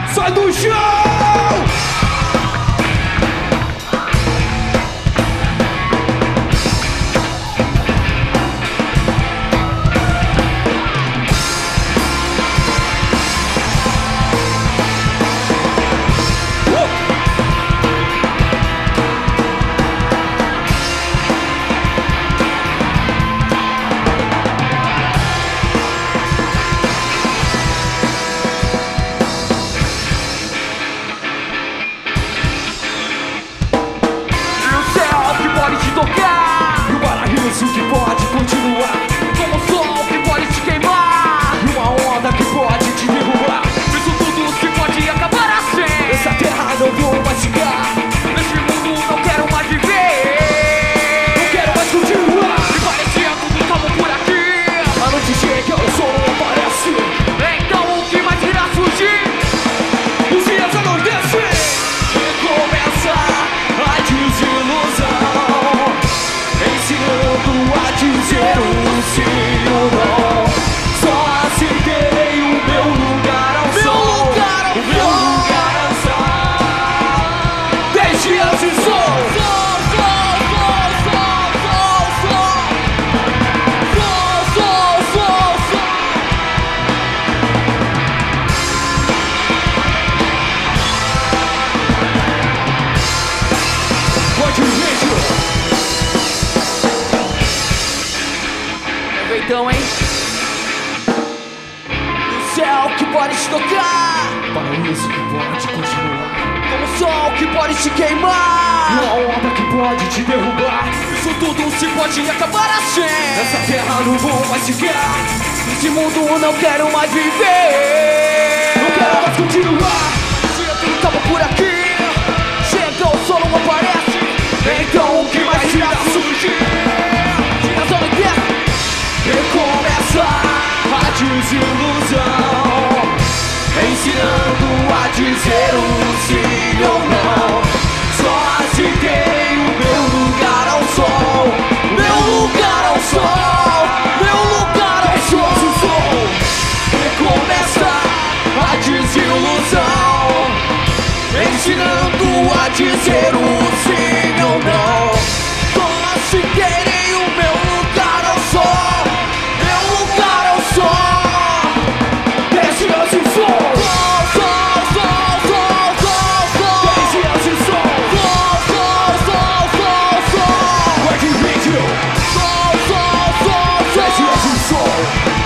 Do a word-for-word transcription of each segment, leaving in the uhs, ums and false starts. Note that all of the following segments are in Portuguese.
Sai do chão! Tocar, e o paraíso que pode continuar, como o sol que pode te queimar, e uma onda que pode te derrubar. Isso tudo se pode acabar assim. Essa terra não vou mais ficar, neste mundo não quero mais viver, não quero mais continuar. E parecia tudo calmo por aqui. A noite chega, o sol não aparece. Então o que mais irá surgir? Os dias anoitecem e começa a desilusão, ensinando a dizer um sim ou não. Só aceitei o meu lugar ao Meu sol, lugar ao o meu sol. lugar ao sol. Dez dias de sol. Sol, sol, sol, sol, sol, sol. Sol, sol, sol, sol. Pode vídeo. Então, hein? O céu que pode te tocar, Paraíso que pode continuar, como o sol que pode te queimar, e uma onda que pode te derrubar. isso tudo se pode acabar assim. Nessa terra não vou mais ficar, Nesse mundo não quero mais viver, não quero mais continuar. dia tudo acaba por aqui. Chega o sol não aparece. Então o que mais irá surgir? Dias anoitecem E começa a desilusão, ensinando a dizer um sim ou não. Só aceitei o meu lugar ao sol, meu lugar ao sol, meu lugar ao sol. e começa a desilusão, ensinando a dizer um sim ou não. Só se terei o meu lugar ao sol, meu lugar ao sol. Dez dias de sol, Sol, sol, sol, sol, sol, sol. dez dias de sol. Sol, sol, sol, sol, sol. Guarde vídeo, Sol, sol, sol, dez dias sol. de sol.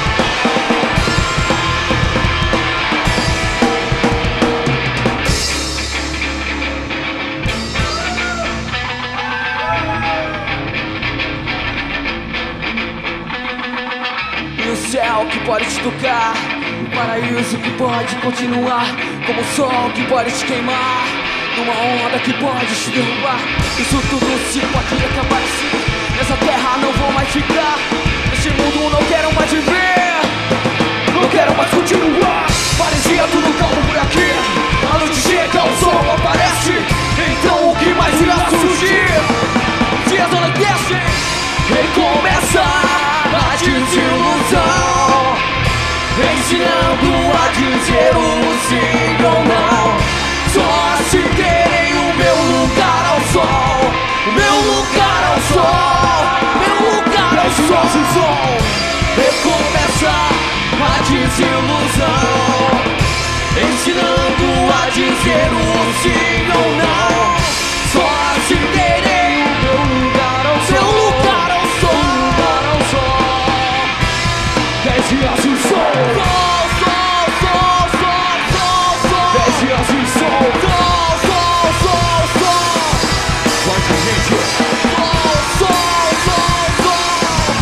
E o céu que pode te tocar, o paraíso que pode continuar, como o sol que pode te queimar, numa onda que pode te derrubar. Isso tudo se pode acabar assim. Nessa terra não vou mais ficar, neste mundo não quero mais viver, Não quero mais continuar. Parecia tudo calmo por aqui. A noite chega, o sol não aparece. Então o que mais irá surgir? dias anoitecem E começa a desilusão, ensinando a dizer um sim ou não. Só aceitei o meu lugar ao sol, o meu lugar ao sol, meu lugar ao sol. E começa a desilusão, ensinando a dizer um sim ou não. Só aceitei o meu lugar ao sol, meu lugar ao sol. lugar ao sol. Dez dias de sol, Sol, sol, sol, sol, sol, sol. dez dias de sol. Sol, sol, sol, sol. Guarde vídeo, Sol, sol, sol, sol.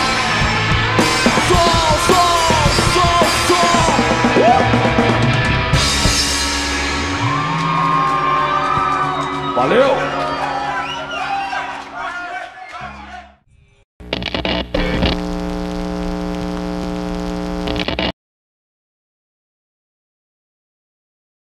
Sol, sol, sol, sol. valeu!